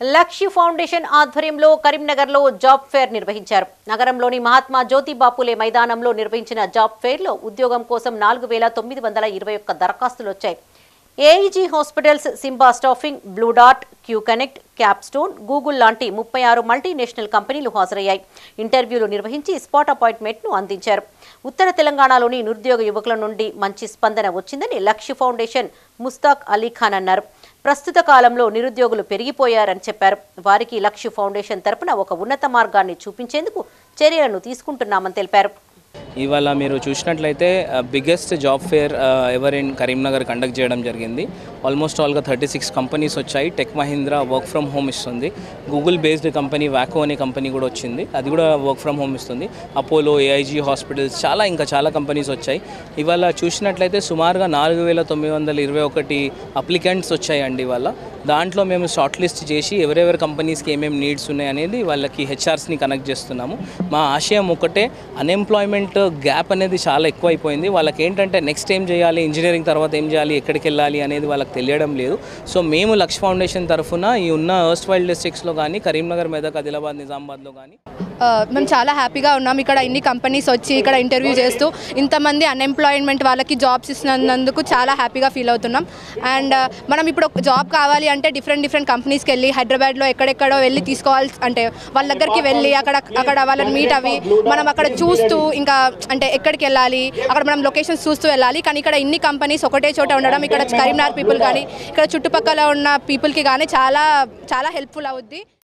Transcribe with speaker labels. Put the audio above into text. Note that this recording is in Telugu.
Speaker 1: లక్ష్య ఫౌండేషన్ ఆధ్వర్యంలో కరీంనగర్లో జాబ్ ఫేర్ నిర్వహించారు. నగరంలోని మహాత్మా జ్యోతిబాపులే మైదానంలో నిర్వహించిన జాబ్ ఫేర్లో ఉద్యోగం కోసం 4921 దరఖాస్తులు వచ్చాయి. AEG hospitals, Simba staffing, blue డాట్, క్యూ కనెక్ట్, క్యాప్స్టోన్, గూగుల్ లాంటి 36 మల్టీనేషనల్ కంపెనీలు హాజరయ్యాయి. ఇంటర్వ్యూలు నిర్వహించి స్పాట్ అపాయింట్మెంట్ను అందించారు. ఉత్తర తెలంగాణలోని నిరుద్యోగ యువకుల నుండి మంచి స్పందన వచ్చిందని లక్ష్య ఫౌండేషన్ ముస్తాక్ అలీ ఖాన్ అన్నారు. ప్రస్తుత కాలంలో నిరుద్యోగులు పెరిగిపోయారని చెప్పారు. వారికి లక్ష్య ఫౌండేషన్ తరపున ఒక ఉన్నత మార్గాన్ని చూపించేందుకు చర్యలను తీసుకుంటున్నామని తెలిపారు.
Speaker 2: ఇవాళ మీరు చూసినట్లయితే biggest job fair ever in Karimnagar conduct చేయడం జరిగింది. ఆల్మోస్ట్ ఆల్గా 36 కంపెనీస్ వచ్చాయి. Tech Mahindra work from home ఇస్తుంది. గూగుల్ బేస్డ్ కంపెనీ వాకో అనే కంపెనీ కూడా వచ్చింది, అది కూడా వర్క్ ఫ్రమ్ హోమ్ ఇస్తుంది. అపోలో, ఏఐజీ హాస్పిటల్స్, ఇంకా చాలా కంపెనీస్ వచ్చాయి. ఇవాళ చూసినట్లయితే సుమారుగా 4921 అప్లికెంట్స్ వచ్చాయండి. ఇవాళ దాంట్లో మేము షార్ట్ లిస్ట్ చేసి ఎవరెవరి కంపెనీస్కి ఏమేమి నీడ్స్ ఉన్నాయి అనేది వాళ్ళకి హెచ్ఆర్స్ని కనెక్ట్ చేస్తున్నాము. మా ఆశయం ఒకటే, అన్ఎంప్లాయ్మెంట్ గ్యాప్ అనేది చాలా ఎక్కువైపోయింది. వాళ్ళకి ఏంటంటే నెక్స్ట్ ఏం చేయాలి, ఇంజనీరింగ్ తర్వాత ఏం చేయాలి, ఎక్కడికి వెళ్ళాలి అనేది వాళ్ళకి తెలియడం లేదు. సో మేము లక్ష్య ఫౌండేషన్ తరఫున ఈ ఉన్న ఎర్స్ట్ వైల్డ్ డిస్ట్రిక్ట్స్లో కానీ కరీంనగర్, మెదక్, ఆదిలాబాద్, నిజామాబాద్లో కానీ
Speaker 3: మేము చాలా హ్యాపీగా ఉన్నాం. ఇక్కడ ఇన్ని కంపెనీస్ వచ్చి ఇక్కడ ఇంటర్వ్యూ చేస్తూ ఇంతమంది అన్ఎంప్లాయ్మెంట్ వాళ్ళకి జాబ్స్ ఇస్తున్నందుకు చాలా హ్యాపీగా ఫీల్ అవుతున్నాం. అండ్ మనం ఇప్పుడు ఒక జాబ్ కావాలి అంటే డిఫరెంట్ కంపెనీస్కి వెళ్ళి హైదరాబాద్లో ఎక్కడెక్కడో వెళ్ళి తీసుకోవాలి, అంటే వాళ్ళ దగ్గరికి వెళ్ళి అక్కడ వాళ్ళని మీట్ అవి మనం అక్కడ చూస్తూ ఇంకా అంటే ఎక్కడికి వెళ్ళాలి అక్కడ మనం లొకేషన్స్ చూస్తూ వెళ్ళాలి. కానీ ఇక్కడ ఇన్ని కంపెనీస్ ఒకటే చోట ఉండడం ఇక్కడ కరీంనగర్ పీపుల్ కానీ ఇక్కడ చుట్టుపక్కల ఉన్న పీపుల్కి కానీ చాలా హెల్ప్ఫుల్ అవుద్ది.